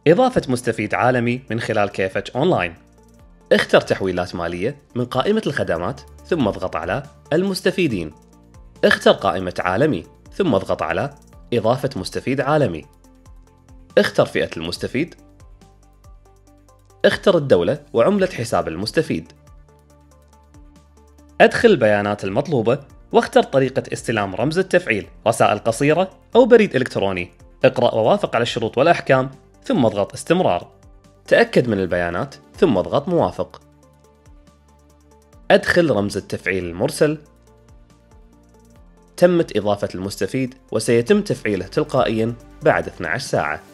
إضافة مستفيد عالمي من خلال كيفج أونلاين. اختر تحويلات مالية من قائمة الخدمات ثم اضغط على المستفيدين. اختر قائمة عالمي ثم اضغط على إضافة مستفيد عالمي. اختر فئة المستفيد. اختر الدولة وعملة حساب المستفيد. أدخل البيانات المطلوبة واختر طريقة استلام رمز التفعيل، رسائل قصيرة أو بريد إلكتروني. اقرأ ووافق على الشروط والأحكام ثم اضغط استمرار. تأكد من البيانات ثم اضغط موافق. أدخل رمز التفعيل المرسل. تمت إضافة المستفيد وسيتم تفعيله تلقائياً بعد 12 ساعة.